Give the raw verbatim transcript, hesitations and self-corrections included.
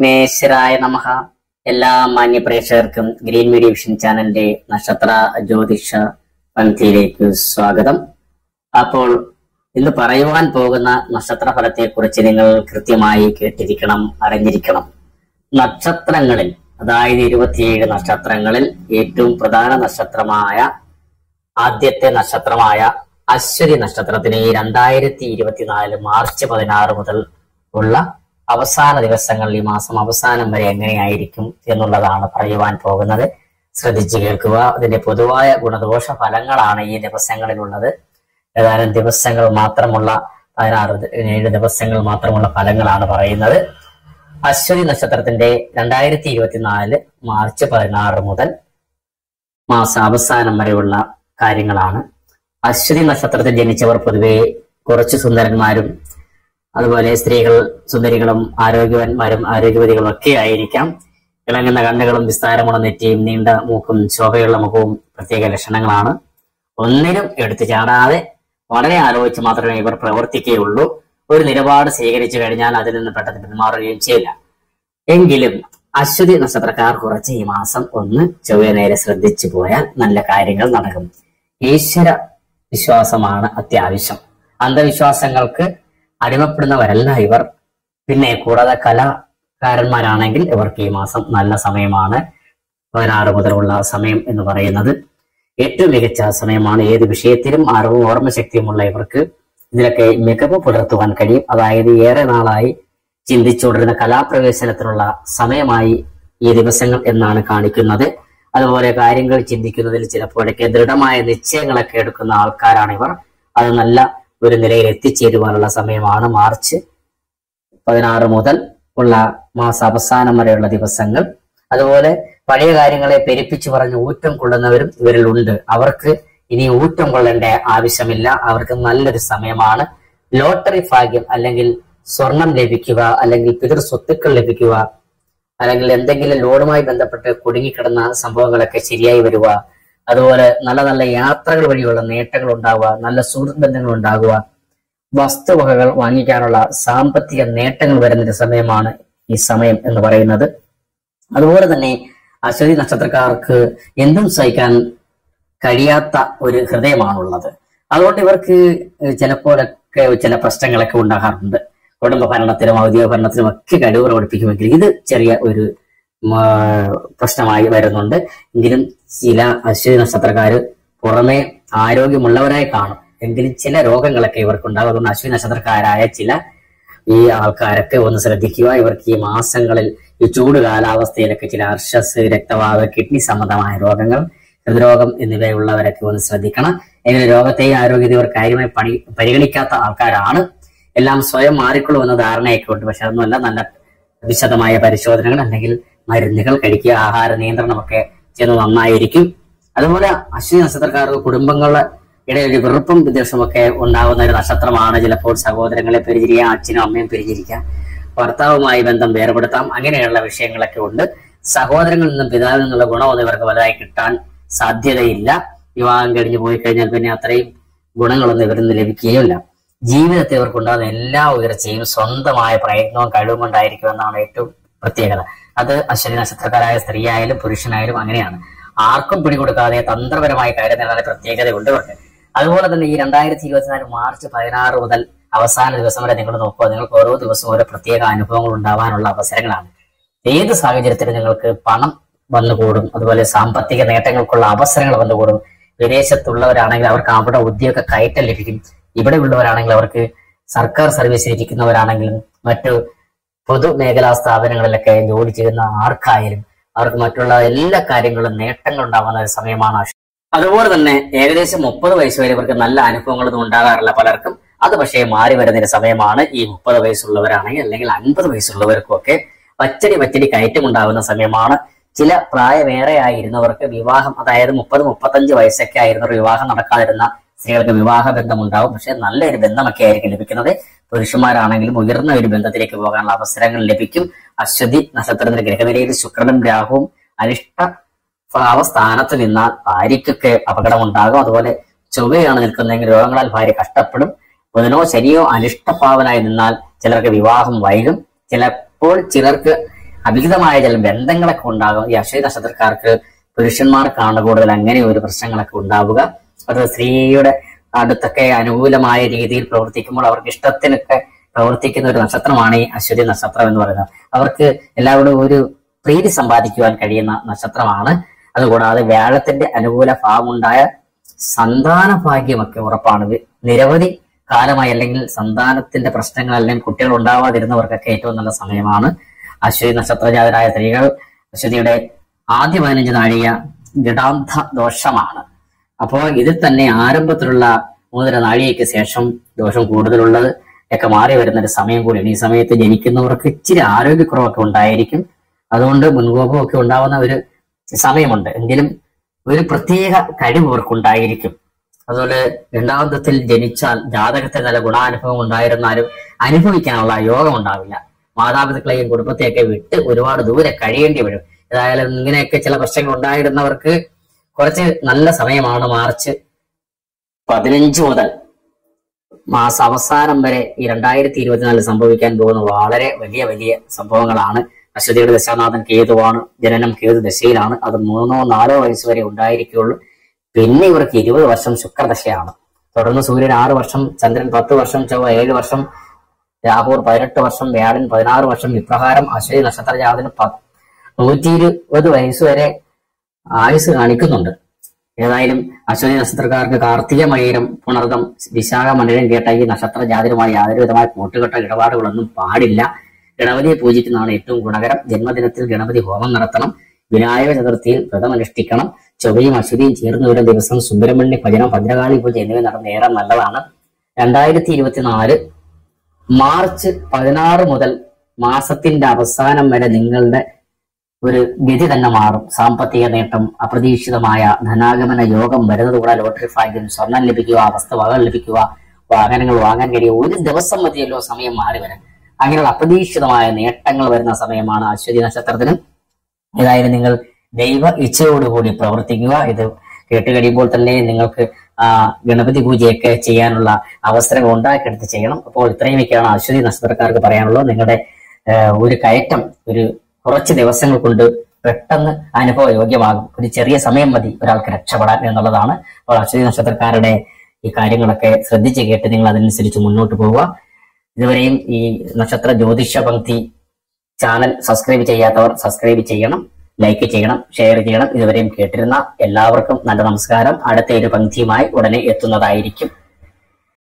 വിഘ്നേശ്വരായ നമഃ. എല്ലാ മാന്യ പ്രേക്ഷകർക്കും ഗ്രീൻ മീഡിയ വിഷൻ ചാനലിന്റെ നക്ഷത്ര ജ്യോതിഷ പന്തിയിലേക്ക് സ്വാഗതം. അപ്പോൾ ഇന്ന് പറയുവാൻ പോകുന്ന നക്ഷത്ര ഫലത്തെ കുറിച്ച് നിങ്ങൾ കൃത്യമായി കേട്ടിരിക്കണം, അറിഞ്ഞിരിക്കണം. നക്ഷത്രങ്ങളിൽ, അതായത് ഇരുപത്തിയേഴ് നക്ഷത്രങ്ങളിൽ ഏറ്റവും പ്രധാന നക്ഷത്രമായ ആദ്യത്തെ നക്ഷത്രമായ അശ്വതി നക്ഷത്രത്തിന് ഈ രണ്ടായിരത്തി ഇരുപത്തിനാല് മാർച്ച് പതിനാറ് മുതൽ ഉള്ള അവസാന ദിവസങ്ങളിൽ, ഈ മാസം അവസാനം വരെ എങ്ങനെയായിരിക്കും എന്നുള്ളതാണ് പറയുവാൻ പോകുന്നത്. ശ്രദ്ധിച്ചു കേൾക്കുക. അതിന്റെ പൊതുവായ ഗുണദോഷ ഫലങ്ങളാണ് ഈ ദിവസങ്ങളിലുള്ളത്. ഏതാനും ദിവസങ്ങൾ മാത്രമുള്ള പതിനാറ് ഏഴ് ദിവസങ്ങൾ മാത്രമുള്ള ഫലങ്ങളാണ് പറയുന്നത്. അശ്വതി നക്ഷത്രത്തിന്റെ രണ്ടായിരത്തി ഇരുപത്തിനാല് മാർച്ച് പതിനാറ് മുതൽ മാസ അവസാനം വരെയുള്ള കാര്യങ്ങളാണ്. അശ്വതി നക്ഷത്രത്തിൽ ജനിച്ചവർ പൊതുവെ കുറച്ച് സുന്ദരന്മാരും അതുപോലെ സ്ത്രീകൾ സുന്ദരികളും ആരോഗ്യവാന്മാരും ആരോഗ്യവതികളും ഒക്കെ ആയിരിക്കാം. ഇളങ്ങുന്ന കണ്ണുകളും വിസ്താരമുള്ള നെറ്റിയും നീണ്ട മൂക്കും ശോഭയുള്ള മുഖവും പ്രത്യേക ലക്ഷണങ്ങളാണ്. ഒന്നിനും എടുത്തു ചാടാതെ വളരെ ആലോചിച്ച് മാത്രമേ ഇവർ പ്രവർത്തിക്കുകയുള്ളൂ. ഒരു നിലപാട് സ്വീകരിച്ചു കഴിഞ്ഞാൽ അതിൽ നിന്ന് പെട്ടെന്ന് പിന്മാറുകയും ചെയ്യില്ല. എങ്കിലും അശ്വതി നക്ഷത്രക്കാർ കുറച്ച് ഈ മാസം ഒന്ന് ചൊവ്വ നേരെ ശ്രദ്ധിച്ചു പോയാൽ നല്ല കാര്യങ്ങൾ നടക്കും. ഈശ്വര വിശ്വാസമാണ് അത്യാവശ്യം. അന്ധവിശ്വാസങ്ങൾക്ക് അടിമപ്പെടുന്നവരല്ല ഇവർ. പിന്നെ കൂടാതെ കലാകാരന്മാരാണെങ്കിൽ ഇവർക്ക് ഈ മാസം നല്ല സമയമാണ്. പതിനാറ് മുതലുള്ള സമയം എന്ന് പറയുന്നത് ഏറ്റവും മികച്ച സമയമാണ്. ഏത് വിഷയത്തിലും അറിവും ഓർമ്മശക്തിയുമുള്ള ഇവർക്ക് ഇതിലൊക്കെ മികവ് പുലർത്തുവാൻ കഴിയും. അതായത് ഏറെ നാളായി ചിന്തിച്ചുകൊണ്ടിരുന്ന കലാപ്രവേശനത്തിനുള്ള സമയമായി ഈ ദിവസങ്ങൾ എന്നാണ് കാണിക്കുന്നത്. അതുപോലെ കാര്യങ്ങൾ ചിന്തിക്കുന്നതിൽ ചിലപ്പോഴൊക്കെ ദൃഢമായ നിശ്ചയങ്ങളൊക്കെ എടുക്കുന്ന ആൾക്കാരാണ് ഇവർ. അത് നല്ല ഒരു നിലയിൽ എത്തിച്ചേരുവാനുള്ള സമയമാണ് മാർച്ച് പതിനാറ് മുതൽ ഉള്ള മാസ അവസാനം വരെയുള്ള ദിവസങ്ങൾ. അതുപോലെ പഴയ കാര്യങ്ങളെ പെരുപ്പിച്ചു പറഞ്ഞ് ഊറ്റം കൊള്ളുന്നവരും ഇവരിലുണ്ട്. അവർക്ക് ഇനി ഊറ്റം കൊള്ളേണ്ട ആവശ്യമില്ല. അവർക്ക് നല്ലൊരു സമയമാണ്. ലോട്ടറി ഭാഗ്യം, അല്ലെങ്കിൽ സ്വർണം ലഭിക്കുക, അല്ലെങ്കിൽ പിതൃ സ്വത്തുക്കൾ ലഭിക്കുക, അല്ലെങ്കിൽ എന്തെങ്കിലും ലോണുമായി ബന്ധപ്പെട്ട് കുടുങ്ങിക്കിടന്ന സംഭവങ്ങളൊക്കെ ശരിയായി വരിക, അതുപോലെ നല്ല നല്ല യാത്രകൾ വഴിയുള്ള നേട്ടങ്ങൾ ഉണ്ടാവുക, നല്ല സുഹൃത്ത് ബന്ധങ്ങൾ ഉണ്ടാകുക, വസ്തുവകകൾ വാങ്ങിക്കാനുള്ള സാമ്പത്തിക നേട്ടങ്ങൾ വരുന്നൊരു സമയമാണ് ഈ സമയം എന്ന് പറയുന്നത്. അതുപോലെ തന്നെ അശ്വതി നക്ഷത്രക്കാർക്ക് എന്തും സഹിക്കാൻ കഴിയാത്ത ഒരു ഹൃദയമാണുള്ളത്. അതുകൊണ്ട് ഇവർക്ക് ചിലപ്പോഴൊക്കെ ചില പ്രശ്നങ്ങളൊക്കെ ഉണ്ടാകാറുണ്ട്. കുടുംബ ഭരണത്തിലും ഔദ്യോഗിക ഭരണത്തിലും ഒക്കെ കഴിവ് പ്രകടിപ്പിക്കുമെങ്കിൽ ഇത് ചെറിയ ഒരു പ്രശ്നമായി വരുന്നുണ്ട്. എങ്കിലും ചില അശ്വതി നക്ഷത്രക്കാര് പുറമെ ആരോഗ്യമുള്ളവരായി കാണും. എങ്കിലും ചില രോഗങ്ങളൊക്കെ ഇവർക്കുണ്ടാകും. അതുകൊണ്ട് അശ്വതി നക്ഷത്രക്കാരായ ചില ഈ ആൾക്കാരൊക്കെ ഒന്ന് ശ്രദ്ധിക്കുക. ഇവർക്ക് ഈ മാസങ്ങളിൽ ഈ ചൂട് കാലാവസ്ഥയിലൊക്കെ ചില അർശസ്, രക്തവാത, കിഡ്നി സംബന്ധമായ രോഗങ്ങൾ, ഹൃദ്രോഗം എന്നിവയുള്ളവരൊക്കെ ഒന്ന് ശ്രദ്ധിക്കണം. എങ്ങനെ രോഗത്തെയും ആരോഗ്യത്തെയും ഇവർ കാര്യമായി പണി പരിഗണിക്കാത്ത ആൾക്കാരാണ്. എല്ലാം സ്വയം മാറിക്കൊള്ളുമെന്ന ധാരണയൊക്കെ ഉണ്ട്. പക്ഷെ അതൊന്നുമല്ല. നല്ല വിശദമായ പരിശോധനകൾ അല്ലെങ്കിൽ മരുന്നുകൾ കഴിക്കുക, ആഹാര നിയന്ത്രണമൊക്കെ ചെയ്യുന്നത് നന്നായിരിക്കും. അതുപോലെ അശ്വതി നക്ഷത്രക്കാർക്ക് കുടുംബങ്ങളുടെ ഇടയിൽ ഒരു വെറുപ്പും വിദ്വേഷമൊക്കെ ഉണ്ടാകുന്ന ഒരു നക്ഷത്രമാണ്. ചിലപ്പോൾ സഹോദരങ്ങളെ പിരിഞ്ഞിരിക്കാം, അച്ഛനും അമ്മയും പിരിഞ്ഞിരിക്കാം, ഭർത്താവുമായി ബന്ധം വേർപെടുത്താം. അങ്ങനെയുള്ള വിഷയങ്ങളൊക്കെ ഉണ്ട്. സഹോദരങ്ങളിൽ നിന്നും പിതാവിൽ നിന്നുള്ള ഗുണമൊന്നും ഇവർക്ക് വലുതായി കിട്ടാൻ സാധ്യതയില്ല. വിവാഹം കഴിഞ്ഞ് പോയി കഴിഞ്ഞാൽ പിന്നെ അത്രയും ഗുണങ്ങളൊന്നും ഇവരിൽ നിന്ന് ലഭിക്കുകയില്ല. ജീവിതത്തിൽ ഇവർക്കുണ്ടാകുന്ന എല്ലാ ഉയർച്ചയും സ്വന്തമായ പ്രയത്നവും കഴിവും കൊണ്ടായിരിക്കുമെന്നാണ് ഏറ്റവും പ്രത്യേകത. അത് അശ്വതി നക്ഷത്രക്കാരായ സ്ത്രീയായാലും പുരുഷനായാലും അങ്ങനെയാണ്. ആർക്കും പിടികൊടുക്കാതെ തന്ത്രപരമായ കാര്യം നേടാൻ പ്രത്യേകതയുണ്ട് ഇവർക്ക്. അതുപോലെ തന്നെ ഈ രണ്ടായിരത്തി ഇരുപത്തിനാല് മാർച്ച് പതിനാറ് മുതൽ അവസാന ദിവസം വരെ നിങ്ങൾ നോക്കുക. നിങ്ങൾക്ക് ഓരോ ദിവസവും ഓരോ പ്രത്യേക അനുഭവങ്ങൾ ഉണ്ടാവാനുള്ള അവസരങ്ങളാണ്. ഏത് സാഹചര്യത്തിലും നിങ്ങൾക്ക് പണം വന്നുകൂടും. അതുപോലെ സാമ്പത്തിക നേട്ടങ്ങൾക്കുള്ള അവസരങ്ങൾ വന്നുകൂടും. വിദേശത്തുള്ളവരാണെങ്കിൽ അവർക്ക് അവിടെ ഉദ്യോഗ കയറ്റം ലഭിക്കും. ഇവിടെ ഉള്ളവരാണെങ്കിൽ അവർക്ക് സർക്കാർ സർവീസിൽ ഇരിക്കുന്നവരാണെങ്കിലും മറ്റു പൊതുമേഖലാ സ്ഥാപനങ്ങളിലൊക്കെ ജോലി ചെയ്യുന്ന ആർക്കായാലും അവർക്ക് മറ്റുള്ള എല്ലാ കാര്യങ്ങളും നേട്ടങ്ങൾ ഉണ്ടാകുന്ന ഒരു സമയമാണ്. അതുപോലെ തന്നെ ഏകദേശം മുപ്പത് വയസ്സ് വരെ ഇവർക്ക് നല്ല അനുഭവങ്ങളൊന്നും ഉണ്ടാകാറില്ല പലർക്കും. അത് പക്ഷേ മാറി വരുന്നൊരു സമയമാണ്. ഈ മുപ്പത് വയസ്സുള്ളവരാണെങ്കിൽ അല്ലെങ്കിൽ അൻപത് വയസ്സുള്ളവർക്കും ഒക്കെ വച്ചടി വച്ചടി കയറ്റം ഉണ്ടാകുന്ന സമയമാണ്. ചില പ്രായമേറെ ആയിരുന്നവർക്ക് വിവാഹം, അതായത് മുപ്പത് മുപ്പത്തഞ്ച് വയസ്സൊക്കെ ആയിരുന്നവർ വിവാഹം നടക്കാതിരുന്ന സ്ത്രീകൾക്ക് വിവാഹ ബന്ധം ഉണ്ടാവും. പക്ഷെ നല്ലൊരു ബന്ധമൊക്കെ ആയിരിക്കും ലഭിക്കുന്നത്. പുരുഷന്മാരാണെങ്കിലും ഉയർന്ന ഒരു ബന്ധത്തിലേക്ക് പോകാനുള്ള അവസരങ്ങൾ ലഭിക്കും. അശ്വതി നക്ഷത്രത്തിന്റെ ഗ്രഹനിലയിൽ ശുക്രനും രാഹുവും അനിഷ്ട ഭാവസ്ഥാനത്ത് നിന്നാൽ ഭാര്യയ്ക്കൊക്കെ അപകടമുണ്ടാകും. അതുപോലെ ചൊവ്വയാണ് നിൽക്കുന്നതെങ്കിൽ രോഗങ്ങളാൽ ഭാര്യ കഷ്ടപ്പെടും. ബുധനോ ശനിയോ അനിഷ്ടഭാവനായി നിന്നാൽ ചിലർക്ക് വിവാഹം വൈകും. ചിലപ്പോൾ ചിലർക്ക് അഭിഹിതമായ ചില ബന്ധങ്ങളൊക്കെ ഉണ്ടാകും. ഈ അശ്വതി നക്ഷത്രക്കാർക്ക് പുരുഷന്മാർക്കാണ് കൂടുതൽ അങ്ങനെ ഒരു പ്രശ്നങ്ങളൊക്കെ ഉണ്ടാവുക. അത് സ്ത്രീയുടെ അടുത്തൊക്കെ അനുകൂലമായ രീതിയിൽ പ്രവർത്തിക്കുമ്പോൾ അവർക്ക് ഇഷ്ടത്തിനൊക്കെ പ്രവർത്തിക്കുന്ന ഒരു നക്ഷത്രമാണ് ഈ അശ്വതി നക്ഷത്രം എന്ന് പറയുന്നത്. അവർക്ക് എല്ലാവരും ഒരു പ്രീതി സമ്പാദിക്കുവാൻ കഴിയുന്ന നക്ഷത്രമാണ്. അതുകൂടാതെ വ്യാഴത്തിന്റെ അനുകൂല ഭാവമുണ്ടായ സന്താന ഭാഗ്യമൊക്കെ ഉറപ്പാണ്. നിരവധി കാലമായി അല്ലെങ്കിൽ സന്താനത്തിന്റെ പ്രശ്നങ്ങൾ അല്ലെങ്കിൽ കുട്ടികൾ ഉണ്ടാവാതിരുന്നവർക്കൊക്കെ ഏറ്റവും നല്ല സമയമാണ്. അശ്വതി നക്ഷത്രജാതരായ സ്ത്രീകൾ അശ്വതിയുടെ ആദ്യ പതിനഞ്ച് നാഴിക ഗഡാന്ധ ദോഷമാണ്. അപ്പോൾ ഇതിൽ തന്നെ ആരംഭത്തിലുള്ള മൂന്നര നാഴികയ്ക്ക് ശേഷം ദോഷം കൂടുതലുള്ളത് ഒക്കെ മാറി വരുന്ന ഒരു സമയം കൂടിയാണ്. ഈ സമയത്ത് ജനിക്കുന്നവർക്ക് ഇച്ചിരി ആരോഗ്യക്കുറവൊക്കെ ഉണ്ടായിരിക്കും. അതുകൊണ്ട് മുൻകോപമൊക്കെ ഉണ്ടാവുന്ന ഒരു സമയമുണ്ട്. എങ്കിലും ഒരു പ്രത്യേക കഴിവ് അവർക്കുണ്ടായിരിക്കും. അതുപോലെ രണ്ടാമത്തിൽ ജനിച്ചാൽ ജാതകത്തിൽ നല്ല ഗുണാനുഭവം ഉണ്ടായിരുന്നാലും അനുഭവിക്കാനുള്ള യോഗം ഉണ്ടാവില്ല. മാതാപിതാക്കളെയും കുടുംബത്തെയൊക്കെ വിട്ട് ഒരുപാട് ദൂരെ കഴിയേണ്ടി വരും. ഏതായാലും ഇങ്ങനെയൊക്കെ ചില പ്രശ്നങ്ങൾ ഉണ്ടായിരുന്നവർക്ക് കുറച്ച് നല്ല സമയമാണ്. മാർച്ച് പതിനഞ്ച് മുതൽ മാസ അവസാനം വരെ ഈ രണ്ടായിരത്തി ഇരുപത്തിനാലിൽ സംഭവിക്കാൻ പോകുന്ന വളരെ വലിയ വലിയ സംഭവങ്ങളാണ്. അശ്വതിയുടെ ദശാനാഥൻ കേതുവാണ്. ജനനം കേതു ദശയിലാണ്. അത് മൂന്നോ നാലോ വയസ്സ് വരെ ഉണ്ടായിരിക്കുള്ളൂ. പിന്നെ ഇവർക്ക് ഇരുപത് വർഷം ശുക്രദശയാണ്. തുടർന്ന് സൂര്യൻ ആറ് വർഷം, ചന്ദ്രൻ പത്ത് വർഷം, ചൊവ്വ ഏഴ് വർഷം, രാഹുർ പതിനെട്ട് വർഷം, വ്യാഴൻ പതിനാറ് വർഷം. ഇപ്രകാരം അശ്വതി നക്ഷത്ര ജാതന് നൂറ്റി ഇരുപത് വയസ്സ് വരെ ആയുസ് കാണിക്കുന്നുണ്ട്. ഏതായാലും അശ്വതി നക്ഷത്രക്കാർക്ക് കാർത്തിക മകീരം പുണർദം വിശാഖ മണ്ഡലം കേട്ട ഈ നക്ഷത്ര ജാതരുമായി യാതൊരു വിധമായ കൂട്ടുകെട്ട ഇടപാടുകളൊന്നും പാടില്ല. ഗണപതിയെ പൂജിക്കുന്നതാണ് ഏറ്റവും ഗുണകരം. ജന്മദിനത്തിൽ ഗണപതി ഹോമം നടത്തണം. വിനായക ചതുർത്ഥിയിൽ വ്രതമനുഷ്ഠിക്കണം. ചൊവ്വയും അശ്വതിയും ചേർന്ന് വരുന്ന ദിവസം സുബ്രഹ്മണ്യ ഭജനം, ഭദ്രകാളി പൂജ എന്നിവ നടന്ന ഏറെ നല്ലതാണ്. രണ്ടായിരത്തി ഇരുപത്തിനാല് മാർച്ച് പതിനാറ് മുതൽ മാസത്തിന്റെ അവസാനം വരെ നിങ്ങളുടെ ഒരു ഗതി തന്നെ മാറും. സാമ്പത്തിക നേട്ടം, അപ്രതീക്ഷിതമായ ധനാഗമന യോഗം വരുന്നത് കൂടെ ലോട്ടറി ഭാഗ്യം, സ്വർണം ലഭിക്കുക, വസ്തുവകകൾ ലഭിക്കുക, വാഹനങ്ങൾ വാങ്ങാൻ കഴിയുക. ഒരു ദിവസം മതിയല്ലോ സമയം മാറി വരാൻ. അങ്ങനെയുള്ള അപ്രതീക്ഷിതമായ നേട്ടങ്ങൾ വരുന്ന സമയമാണ് അശ്വതി നക്ഷത്രത്തിന്. ഏതായാലും നിങ്ങൾ ദൈവ ഇച്ഛയോടുകൂടി പ്രവർത്തിക്കുക. ഇത് കേട്ട് കഴിയുമ്പോൾ തന്നെ നിങ്ങൾക്ക് ആ ഗണപതി പൂജയൊക്കെ ചെയ്യാനുള്ള അവസരങ്ങൾ ഉണ്ടാക്കിയെടുത്ത് ചെയ്യണം. അപ്പോൾ ഇത്രയുമൊക്കെയാണ് അശ്വതി നക്ഷത്രക്കാർക്ക് പറയാനുള്ളത്. നിങ്ങളുടെ ഒരു കയറ്റം ഒരു കുറച്ച് ദിവസങ്ങൾ കൊണ്ട് പെട്ടെന്ന് അനുഭവ യോഗ്യമാകും. ഒരു ചെറിയ സമയം മതി ഒരാൾക്ക് രക്ഷപ്പെടാൻ എന്നുള്ളതാണ്. അപ്പോൾ അശ്വതി നക്ഷത്രക്കാരുടെ ഈ കാര്യങ്ങളൊക്കെ ശ്രദ്ധിച്ച് കേട്ട് നിങ്ങൾ അതനുസരിച്ച് മുന്നോട്ട് പോവുക. ഇതുവരെയും ഈ നക്ഷത്ര ജ്യോതിഷ പങ്ക്തി ചാനൽ സബ്സ്ക്രൈബ് ചെയ്യാത്തവർ സബ്സ്ക്രൈബ് ചെയ്യണം, ലൈക്ക് ചെയ്യണം, ഷെയർ ചെയ്യണം. ഇതുവരെയും കേട്ടിരുന്ന എല്ലാവർക്കും നല്ല നമസ്കാരം. അടുത്ത ഒരു പങ്ക്തിയുമായി ഉടനെ എത്തുന്നതായിരിക്കും.